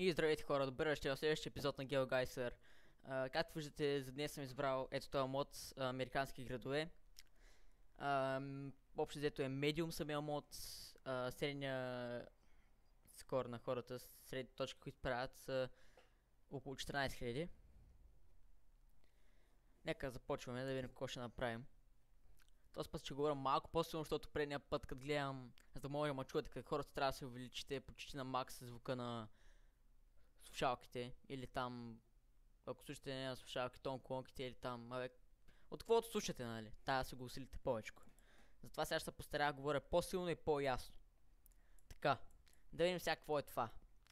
И здравейте хора, добре дошли в следващия епизод на GeoGuessr. Както виждате, за днес съм избрал ето този мод американски градове. Общо взето е Medium самия мод. Средния скор на хората, средните точки, които правят, са около 14 000. Нека започваме да видим какво ще направим. Този път ще говоря малко по-силно, защото предния път, като гледам, за да може да ме чуете, как хората трябва да се увеличите почти на макс звука на слушалките, или там, ако слушате не на слушалки, тон колонките, или там, от каквото слушате, нали, да си го усилите повече. Затова сега ще се постаря да говоря по-силно и по-ясно. Така, да видим сега какво е това.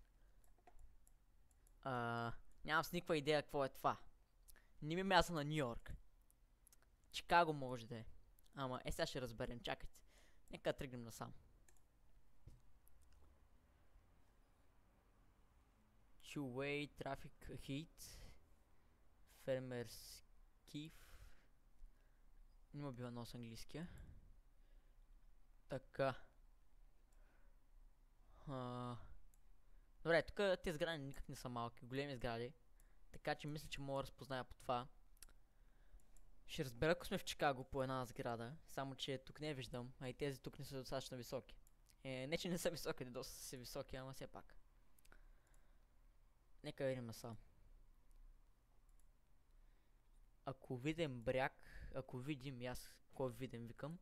Нямам с никаква идея какво е това. Не ми мяса на Нью Йорк. Чикаго може да е. Ама, сега ще разберем, чакайте. Нека тръгнем насам. Two-way traffic heat. Farmers Keef. Няма бива нос английския. Така. Добре, тук тези сгради никак не са малки, големи сгради. Така че мисля, че мога да разпозная по това. Ще разбера, ако сме в Чикаго по една сграда. Само че тук не виждам, а и тези тук не са достатъчно високи. Не че не са високи, доста са високи, ама все пак. Нека видим насам. Ако видим бряг, ако видим, аз кой видим викам.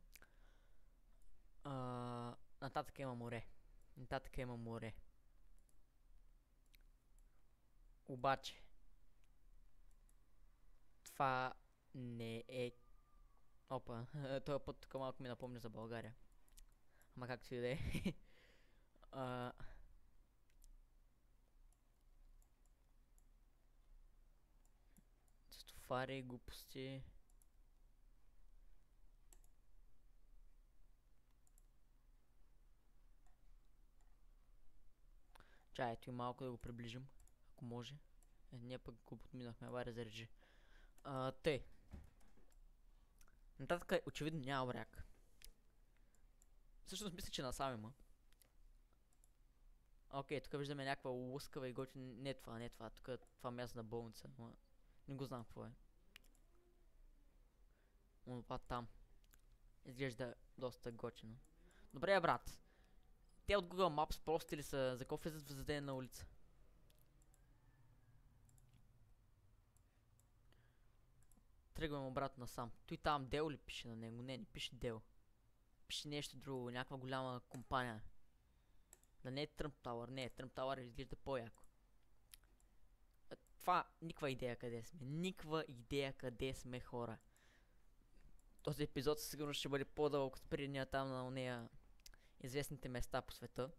Нататък има море. Нататък има море. Обаче това не е... Опа, този път тук малко ми напомня за България. Ама както и да е. Стафари, глупости. Чай, ето и малко да го приближим, ако може. Ние пък го подминахме, авария зарежи. Тъй. Нататък очевидно няма бряг. Всъщност мисля, че насам има. Окей, тук виждаме някаква лускава и готина. Не това, не това. Тук това място на болница, но не го знам какво е. Това там. Изглежда доста готино. Добре, брат. Те от Google Maps прости ли са? За какво влизат в зададена улица? Тръгвам обратно насам. Той там Дел ли пише на него? Не пише Дел. Пише нещо друго, някаква голяма компания. Да не е Trump Tower, не, Trump Tower изглежда по-яко. Това, никаква идея къде сме. Никаква идея къде сме, хора. Този епизод със сигурност ще бъде по-дълъг от предния там на нея известните места по света.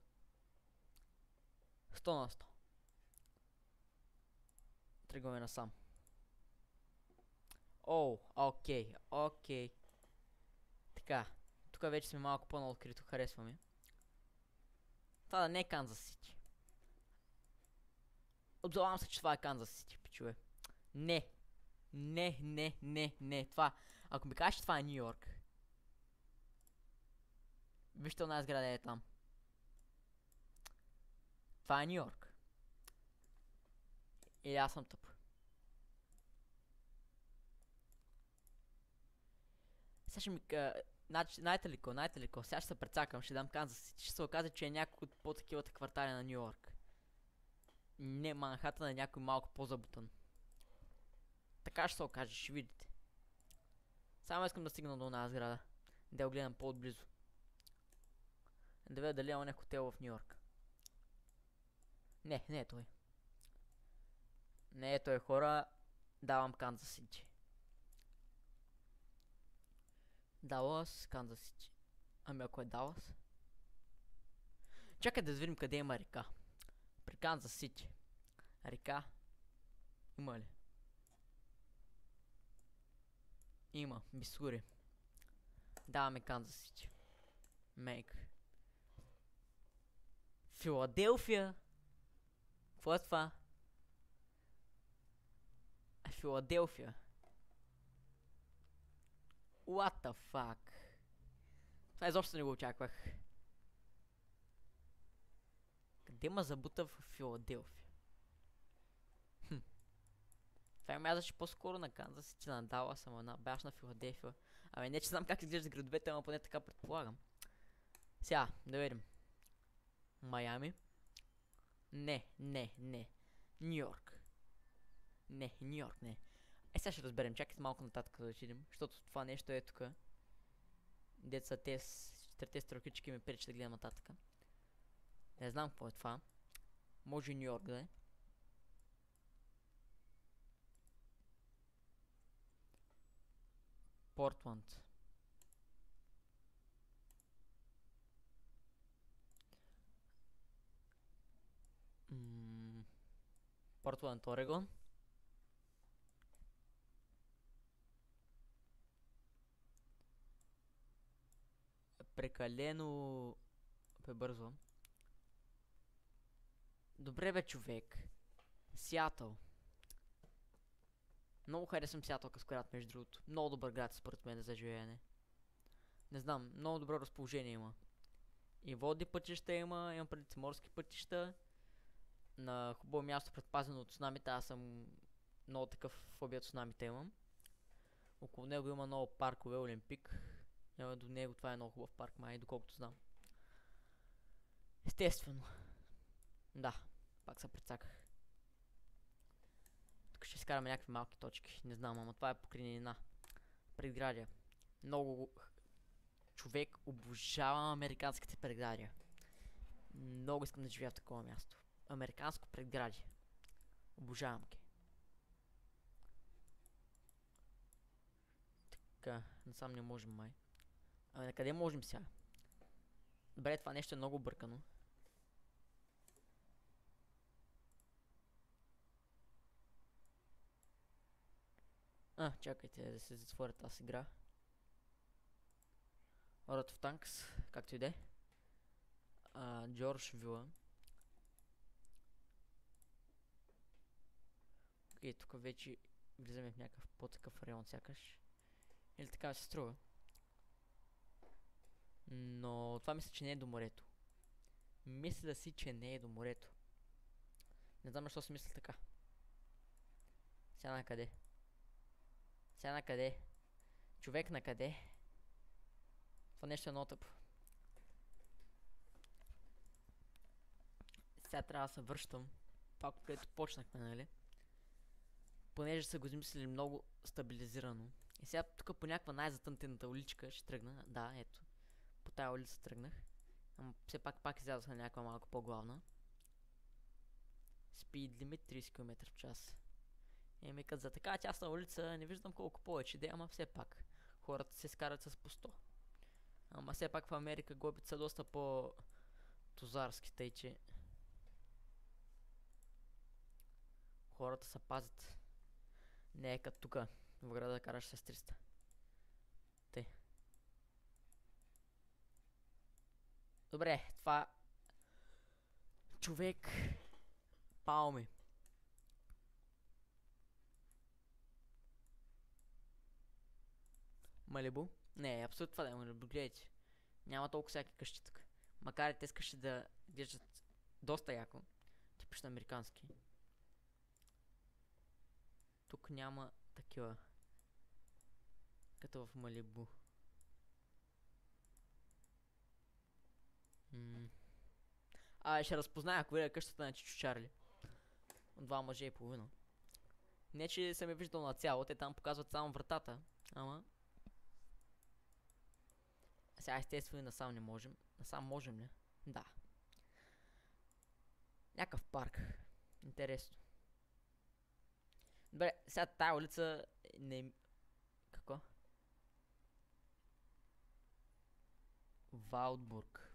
100 на 100. Тръгваме насам. Окей. Така, тук вече сме малко по-наоткрито, харесва ми. Това да не е Канзас Сити. Обзалавам се, че това е Канзас Сити, пичове. Не. Това, ако ми кажеш, че това е Нью Йорк. Вижте една сграда е там. Това е Нью Йорк. Или аз съм тъп. Сега ще ми... Знаете ли ко? Сега ще се прецакам, ще дам Канзас Сити. Ще се оказа, че е някой от по-такивата квартали на Нью Йорк. Не, Манхатън е някой малко по-забутан. Така ще се окаже, ще видите. Само искам да стигна до една сграда. Да я гледам по-отблизо. Да видя дали има някой хотел в Нью Йорк. Не е той. Не е той, хора. Давам Канзас Сити. Далас, Канзас Сити. Ами ако е Далас? Чакай да видим къде има река. При Канзас Сити. Река. Има ли? Има, Мисури. Даваме Канзас Сити. Мейк. Филаделфия. Какво е това? Филаделфия. What the fuck? Това изобщо не го очаквах. Къде ма забута в Филаделфия? Това ми мязаше по-скоро на Канзас Сити, на Далас, ама баш на Филаделфия. Ами не, че знам как изглежда градовете, ама поне така предполагам. Сега, да видим. Майами. Не. Нью Йорк. Не, Нью Йорк не. Сега ще разберем, чакайте малко нататък да отидем, защото това нещо е тук. Деца те с четирите стрелкички ми пречи да гледам нататък. Не знам какво е това. Може Нью Йорк да е. Портланд. Портланд, Орегон. Прекалено пребързвам. Добре бе, човек. Сиатъл. Много харесвам Сиатъл като град, между другото. Много добър град според мен за живеене. Не знам, много добро разположение има. И водни пътища има преди морски пътища. На хубаво място, предпазено от цунамите. Аз съм много такъв фобия от цунамите имам. Около него има много паркове, Олимпик. До него това е много хубав парк, май, доколкото знам. Естествено. Да, пак се прецаках. Тук ще изкараме някакви малки точки. Не знам, ама това е покрайнина. Предградия. Много... Човек, обожавам американските предградия. Много искам да живея в такова място. Американско предградие. Обожавам ги. Така, насам не можем май. Ами на къде можем сега? Добре, това нещо е много объркано. Чакайте да се затворя тази игра. World of Tanks, както и да е. Джордж Вила. Окей, тук вече влизаме в някакъв по-такъв район сякаш. Или така се струва. Но това мисля, че не е до морето. Мисля си, че не е до морето. Не знам защо си мисля така. Сега на къде? Сега на къде? Човек на къде? Това нещо е много тъпо. Сега трябва да се връщам. Това, където почнахме, нали? Понеже са го измислили много стабилизирано. И сега тук по някаква най-затънтената уличка ще тръгна. Да, ето. По тая улица тръгнах. Ама все пак излязох на някаква малко по-главна. Speed limit 30 км в час. Еми като за така тясна улица не виждам колко повече да, ама все пак. Хората се скарат с по 100. Ама все пак в Америка глобите са доста по-тузарски, тъй че хората се пазят. Не е като тука в града да караш с 300. Тъй. Добре, това... Човек... Палми. Малибу? Не, абсолютно това да е Малибу, гледайте. Няма толкова всяки къщи тук. Макар и те къщи да глеждат доста яко. Типично американски. Тук няма такива. Като в Малибу. Ще разпозная, ако видя къщата на Чичо Чарли. От 2 мъже и половина. Не, че съм я виждал на цяло, те там показват само вратата. Ама... Сега естествено и насам не можем. Насам можем ли? Да. Някакъв парк. Интересно. Добре, сега тая улица не... Какво? Валдбург.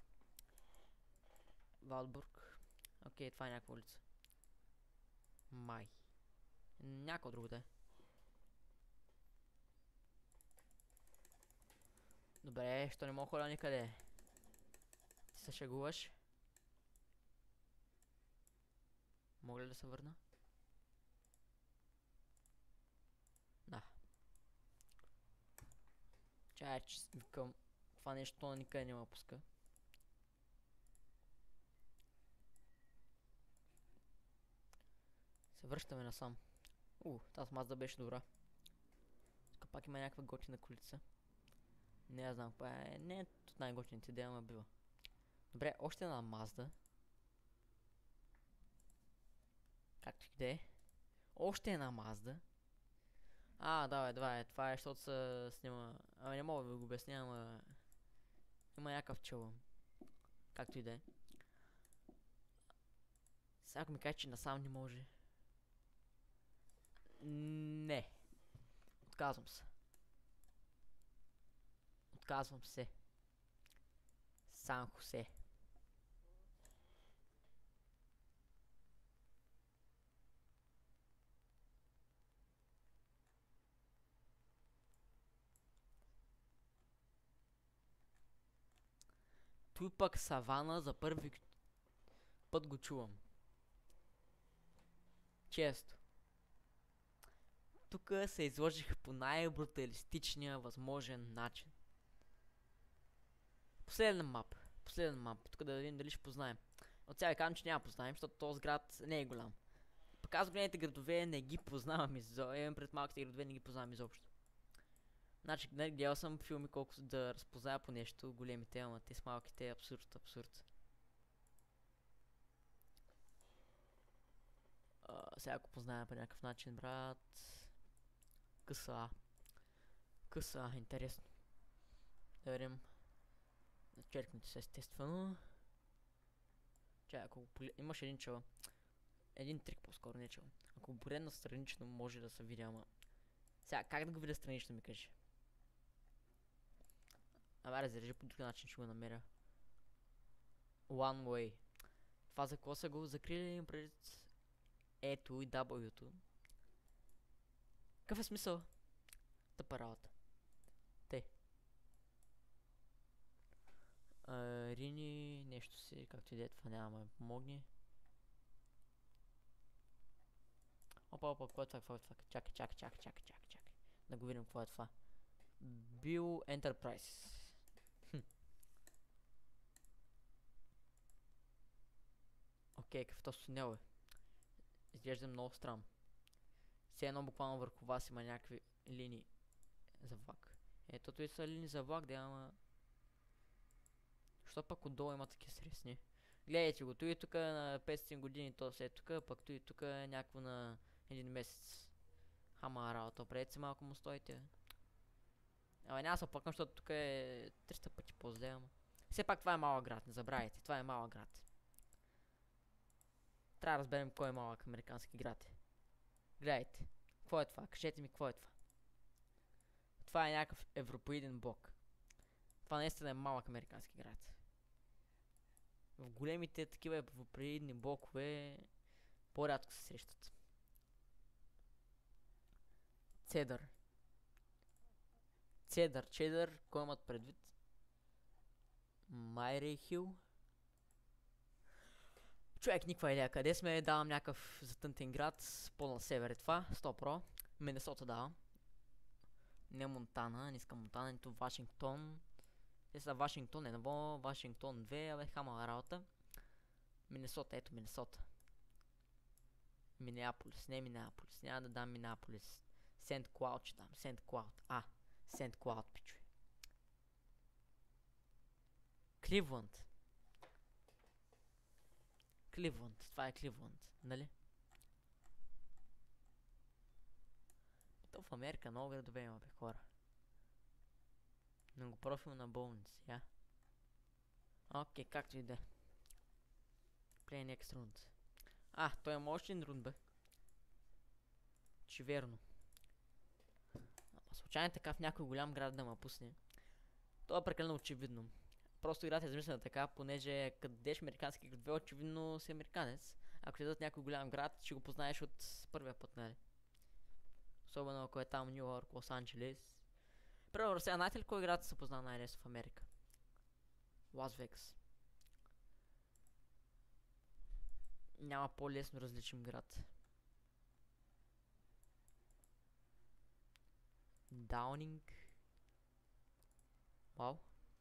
Валдбург. Окей, това е някаква улица. Май. Някакво друго да е. Добре, що не мога ходя никъде? Ти се шегуваш? Мога ли да се върна? Да. Чай, че викам това нещо на никъде не ме пуска. Се връщаме насам. Тази Мазда беше добра. Тук пак има някаква готина колица. Не я знам каква е. Не е от най-готините идея, ама бива. Добре, още една Мазда. Както и да е. Още една Мазда. Давай, това е, защото се снима... Ама не мога да ви го обясня, ама... Има някакъв челъм. Както и да е. Сега ако ми каже, че насам не може. Не. Отказвам се. Отказвам се. Сан Хосе. Той пък Савана за първи път го чувам. Често. Тук се изложих по най-бруталистичния възможен начин. Последен мап. Тук да видим дали ще познаем. От сега ви казвам, че няма познаем, защото този град не е голям. Пък аз големите градове не ги познавам изобщо. Имам пред малките градове не ги познавам изобщо. Значи, гледал съм филми колко да разпозная по нещо, големите, ама те с малките е абсурд. Сега ако позная по някакъв начин, брат... Къса, интересно. Да видим. Черкнете се естествено. Чай, ако имаш един чел. Един трик по-скоро, не чел. Ако го погледна странично може да се видя, ама... Сега, как да го видя странично ми кажи? Разрежи по друг начин, ще го намеря. One way. Това за какво са го закрили пред E-то и W-то? Какъв е смисъл? Тъпа работа. Те. Рини, нещо си, както и да е, това няма да помогне. Опа, какво е това? Чакай. Да го видим какво е това. Bill Enterprise. Окей, какъв то тунел е. Изглежда много странно. Все едно буквално върху вас има някакви линии за влак. Ето и са линии за влак, да, ама... Що пък отдолу има такива сресни? Гледайте го, той тук на 500 години, то се е тук, пък той тук е някакво на един месец. Хама работа, пред си малко му стойте. Абе няма се оплакам, защото тук е 300 пъти по-зле, ама... Все пак това е малък град, не забравяйте, това е малък град. Трябва да разберем кой е малък американски град. Гледайте, какво е това? Кажете ми какво е това? Това е някакъв европеиден блок. Това наистина е малък американски град. В големите такива европеидни блокове по-рядко се срещат. Чедър, кой имат предвид? Майри Хил. Човек, никаква идея. Къде сме? Давам някакъв затънтен град. По-на север е това. 100%. Минесота давам. Не Монтана, не искам Монтана, нито Вашингтон. Те са Вашингтон 1, Вашингтон 2, абе хама работа. Минесота, ето Минесота. Минеаполис, не Минеаполис, няма да дам Минеаполис. Сент Клауд ще дам, Сент Клауд. Сент Клауд, пичове. Кливланд, това е Кливланд, нали? То в Америка много градове има, бе, хора. Многопрофилна болница, я. Окей, както и да е. Play next round. Той има още един рунд, бе. Че верно. Случайно така в някой голям град да ме пусне. Това е прекалено очевидно. Просто играта е измислена така, понеже къдеш американски градове, очевидно си американец. Ако ти дадат някой голям град, ще го познаеш от първия път, нали? Особено ако е там Нью Йорк, Лос Анджелес. Примерно, сега знаете ли кой град се познава най-лесно в Америка? Лас Вегас. Няма по-лесно различим град. Даунинг. Вау.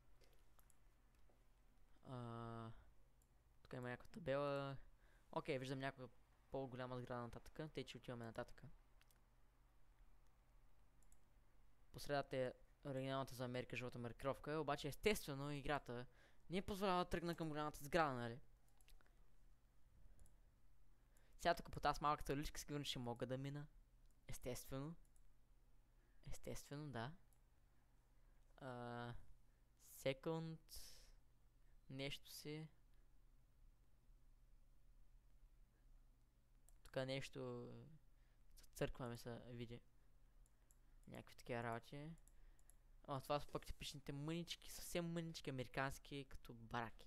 Тук има някаква табела. Окей, виждам някаква по-голяма сграда нататък. Те че отиваме нататък. посредата е оригиналната за Америка жълта маркировка, обаче естествено играта не е позволява да тръгна към голямата сграда, нали? Сега тук по тази малката уличка сигурно ще мога да мина. Естествено. Естествено, да. Секунд. Нещо си. Тук нещо... Църква ми се види. Някакви такива работи. О, това са пък типичните мънички, съвсем мънички американски, като бараки.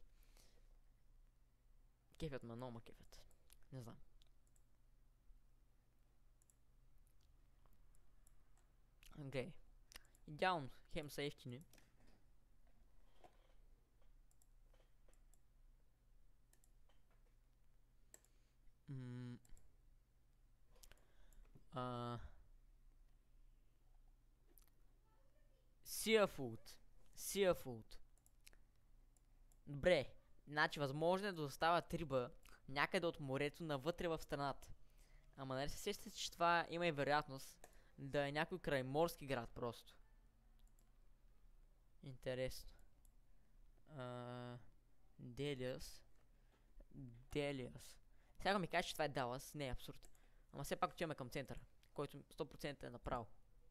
Кефят ме, много ма кефят. Не знам. Окей. Идеално, хем са ефтини. Seafood. Seafood. Добре. Значи възможно е да доставят риба някъде от морето навътре в страната. Ама нали се сещате, че това има и вероятност да е някой крайморски град просто. Интересно. Делиас. Делиас. Сега ми кажеш, че това е Далас. Не е абсурд. Ама все пак отиваме към центъра, който 100% е направо.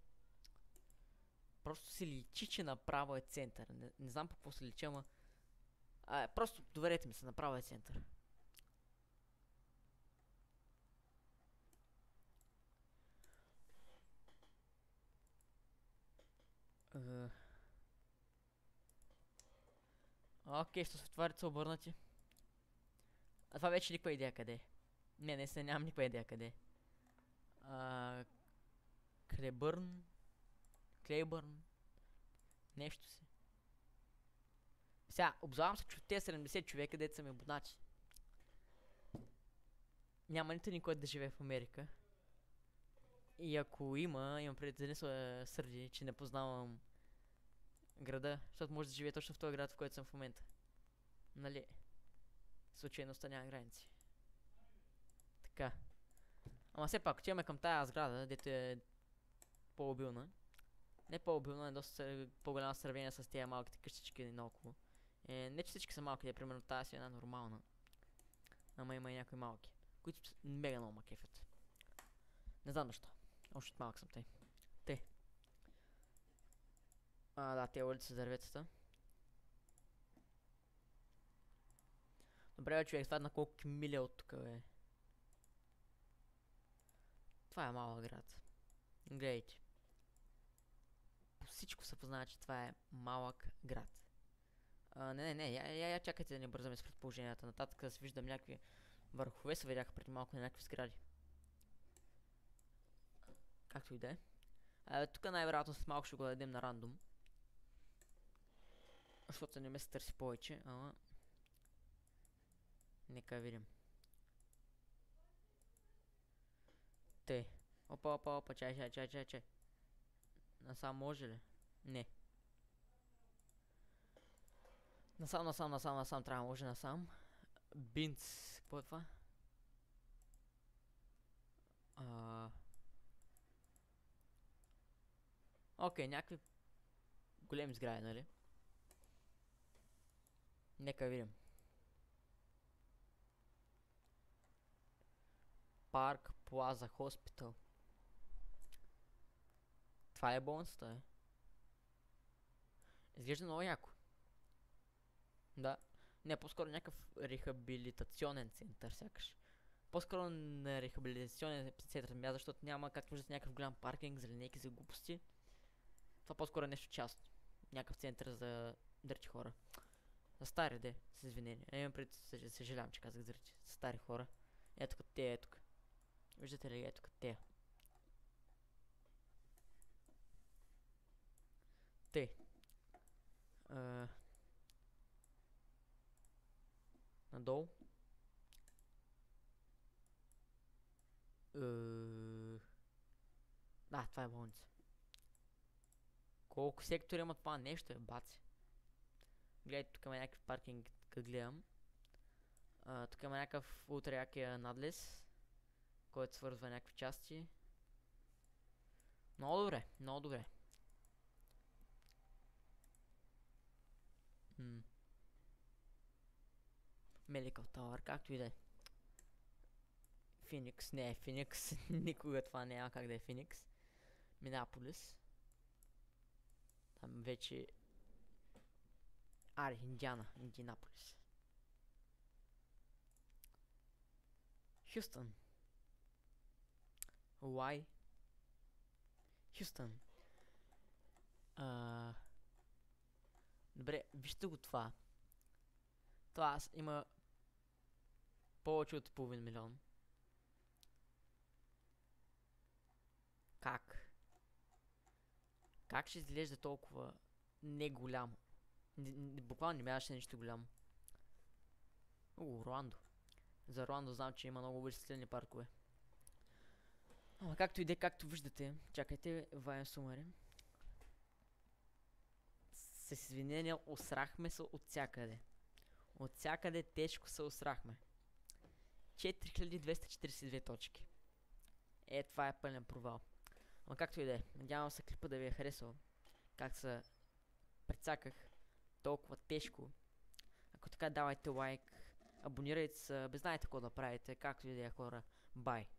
Просто се личи, че направо е център. Не знам по какво се личи, ама... просто доверете ми се, направо е център. Окей, светофарите са обърнати. А това вече никаква идея къде е. Не нямам никаква идея къде е. Клейбърн. Нещо си. Сега, обзавам се, че от тези 70 човека, дето са ми абонати. Няма нито никой да живее в Америка. И ако имам преди да не се сърди, че не познавам града, защото може да живее точно в този град, в който съм в момента. Нали? Случайността няма граници. Така. Ама все пак, отиваме към тая сграда, дето е по-обилна. Не по-обилна, е доста по-голяма сравнение с тези малките къщички наоколо. Не че всички са малки, примерно тази си е една нормална. Ама има и някои малки, които мега много ма кефят. Не знам защо. Още от малък съм те. Да, тези улици са дърветата. Добре, бе, човек, това е на колко миля от тук, бе. Това е малък град. Гледайте. По всичко се познава, че това е малък град. Я чакайте да не бързаме с предположенията. Нататък да се виждам някакви върхове, се видяха преди малко на някакви сгради. Както и да е. Тук най-вероятно с малко ще го дадем на рандом. Защото не ме се търси повече, ама... Нека видим. Опа, чай. Насам може ли? Не. Насам, трябва може насам. Бинц, какво е това? Окей, някакви големи сгради, нали? Нека видим. Парк Плаза Хоспитал. Това е болницата, е. Изглежда много яко. Да. Не, по-скоро някакъв рехабилитационен център, сякаш. По-скоро на рехабилитационен център, защото няма как виждате някакъв голям паркинг за линейки за глупости. Това по-скоро е нещо частно. Някакъв център за дърти хора. За стари, де, с извинение. Имам пред, съжалявам, че казах дърти. За стари хора. Ето като те, ето. Виждате ли, ето като те. Надолу. Да, това е болница. Колко сектори има това нещо е, баци. Гледайте, тук има някакъв паркинг, като гледам. Тук има някакъв ултра якия надлез, който свързва някакви части. Много добре. Medical Tower, както и да е. Феникс, не е Феникс. Никога това няма как да е Феникс. Минаполис. Там вече... Индианаполис. Хюстън. Уай. Хюстън. Добре, вижте го това. Това има повече от половин милион. Как? Как ще изглежда толкова не голямо? Буквално не мяташе нещо голямо. Руандо. За Руандо знам, че има много високлени паркове. Ама както и де, както виждате, чакайте, ваем сумари. С извинение, осрахме се от всякъде. От всякъде тежко се осрахме. 4242 точки. Това е пълен провал. Ама както и да е, надявам се клипа да ви е харесал. Как се прецаках толкова тежко. Ако така, давайте лайк, абонирайте се, знаете какво да правите, както и да е, хора. Бай!